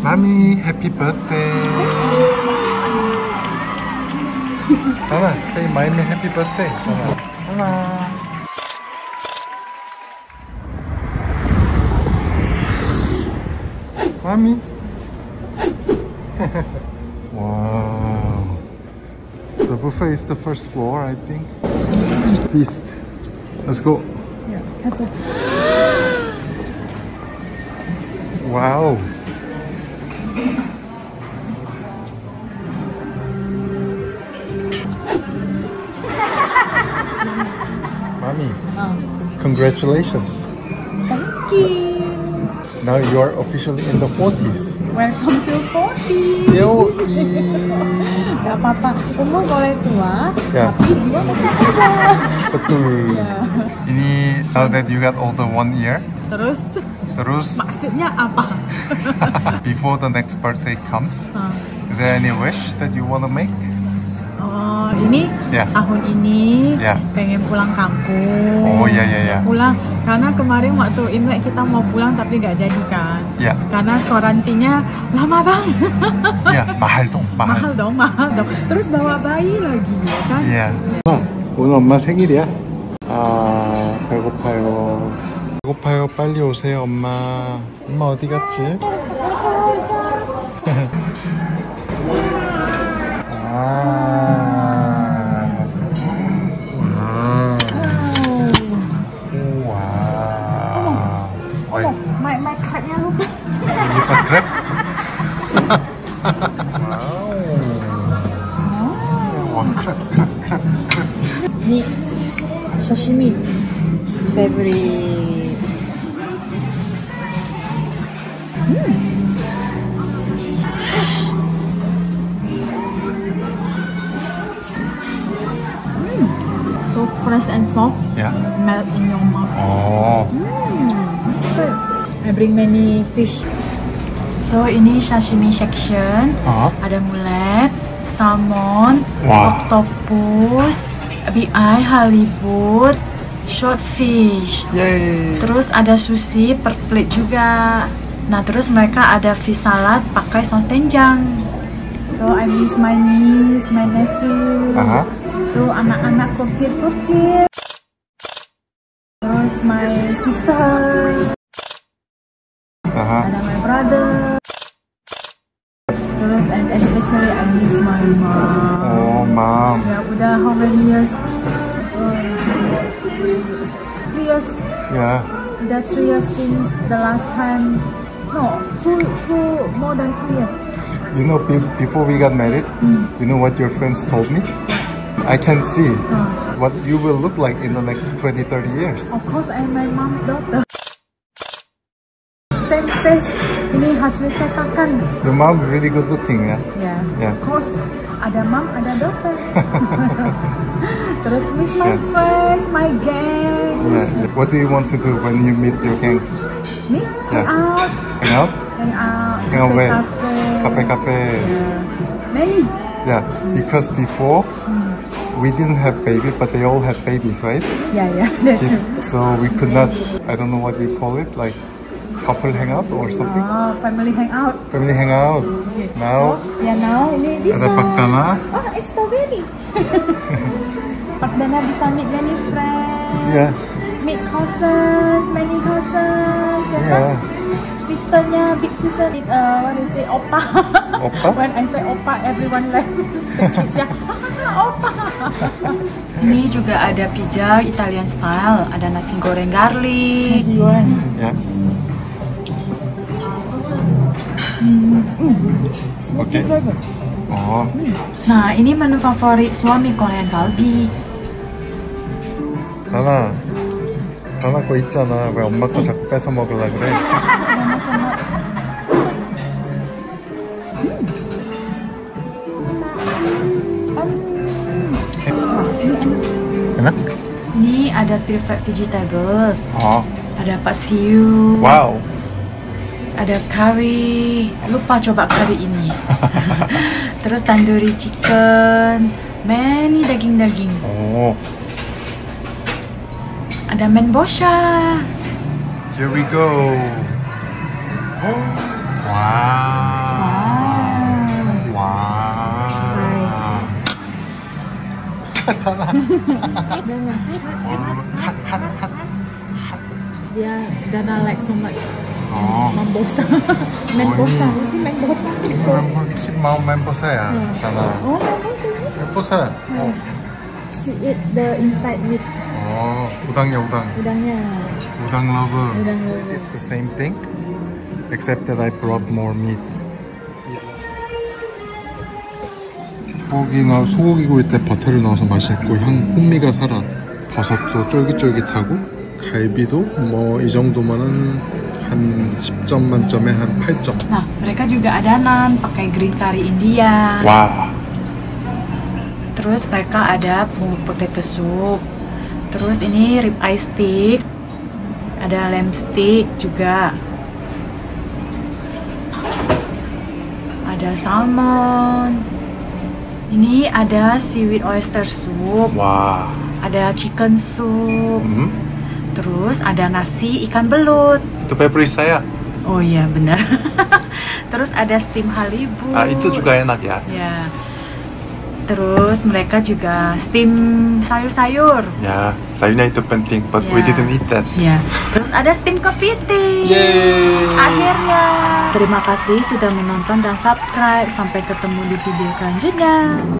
Mommy, happy birthday. Mama, say mommy happy birthday. Mama. Mommy. Wow. The buffet is the first floor, I think. Feast. Let's go. Yeah, that's it. Wow. Mommy, congratulations. Thank you. Now you are officially in the 40s. Welcome to 40. Yoi. Gak apa-apa, umur boleh tua, Ya. tapi jiwa masih muda. Betul. Ya. Ini now that you got older 1 year. Terus maksudnya apa? Before the next birthday comes, is there any wish that you want to make? Oh, ini Ya. tahun ini Ya. pengen pulang kampung. Oh ya. Pulang karena kemarin waktu Imlek kita mau pulang tapi gak jadi kan. Ya. Karena karantinnya lama banget. Ya, mahal dong. mahal dong. Terus bawa bayi lagi ya kan? 예. 오늘 엄마 생일이야? 아, 배고파요. 배고파요. 빨리 오세요, 엄마. 엄마 어디 갔지? My crabnya lupa. Lupa crab? Wow. Crab. Ini sashimi favorite. So fresh and soft. Yeah. Melt in your mouth. Oh. I bring many fish. So ini sashimi section. Ada mulet, salmon, octopus, BI halibut, short fish. Yay. Terus ada sushi per plate juga. Nah terus mereka ada fish salad pakai saus doenjang. So I miss my niece, my nephew. Tuh anak-anak kecil-kecil. Terus my sister. Ada my brother. Terus and especially I miss my mom. Oh, mom. Ya udah how many years? 3 years. Yeah. Udah 3 years since the last time. No, two more than 2 years. You know, before we got married, you know what your friends told me? I can see what you will look like in the next 20-30 years. Of course, I'm my mom's daughter. Same face. Ini hasil cetakan. Your mom really good looking, yeah? Yeah. Of course, ada mom, ada daughter. Terus miss my friends, my gang. Yeah. What do you want to do when you meet your gangs? Me? Hang out. Hang out? Hang out where? Cafe. Yeah. Many. Yeah, because before we didn't have baby, but they all had babies, right? Yeah. That's true. So we could not, I don't know what you call it, like couple hangout or something? Family hangout. Family hangout. Okay. Now, Now ini bisa. ada Pak Dana. Oh, strawberry. Pak Dana bisa meet many friends. Yeah. Meet cousins, many cousins. Yeah. Sisternya, big sister, what is it, Oppa. Oppa? When I say Oppa, everyone like kids ya. Oppa. Ini juga ada pizza Italian style, ada nasi goreng garlic. Yeah. Okay. Oh. Nah, ini menu favorit suami Korean galbi. 하나 거 있잖아. 왜 엄마 거 자꾸 뺏어 먹으려 그래? enak? Ini ada stir fried vegetables. Ada paksiu. Wow. Ada curry. Lupa coba curry ini. Terus tandoori chicken. Many daging-daging. Ada menbosha. Here we go. Wow. Dia Dana like so much. Mambosa. Menbosa. Sih Menbosa. mau Menbosa ya? Sana. Oh, Menbosa. Menbosa. She eat the inside meat. udangnya udang. Udangnya. udang lover. Udang lover. It's the same thing, except that I brought more meat. 소고기 구이 때 버터를 넣어서 맛있고 풍미가 살아. 버섯도 쫄깃쫄깃하고 갈비도 뭐 이 정도면은 한 10점 만점에 한 8점. Nah, mereka juga ada naan pakai green curry India. 와. Terus mereka ada potato soup. Terus ini rib eye stick. Ada lamb stick juga. Ada salmon. Ini ada seaweed oyster soup. 와. Ada chicken soup. Terus ada nasi ikan belut. Itu favorit saya. Oh iya benar. Terus ada steam halibut. Itu juga enak ya. Ya. Terus mereka juga steam sayur-sayur. Ya, sayurnya itu penting, but we didn't eat that. Ya. Terus ada steam kepiting. Yeay. Akhirnya. Terima kasih sudah menonton dan subscribe. Sampai ketemu di video selanjutnya.